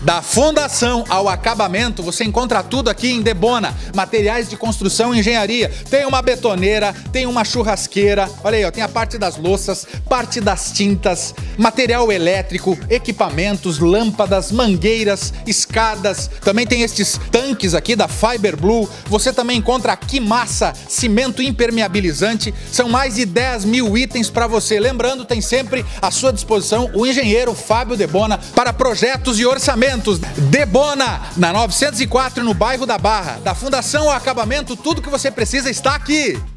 Da fundação ao acabamento, você encontra tudo aqui em Debona. Materiais de construção e engenharia. Tem uma betoneira, tem uma churrasqueira. Olha aí, ó, tem a parte das louças, parte das tintas, material elétrico, equipamentos, lâmpadas, mangueiras, escadas. Também tem estes tanques aqui da Fiber Blue. Você também encontra aqui massa, cimento impermeabilizante. São mais de 10 mil itens para você. Lembrando, tem sempre à sua disposição o engenheiro Fábio Debona para projetos e orçamentos. Debona, na 904, no bairro da Barra. Da fundação ao acabamento, tudo que você precisa está aqui.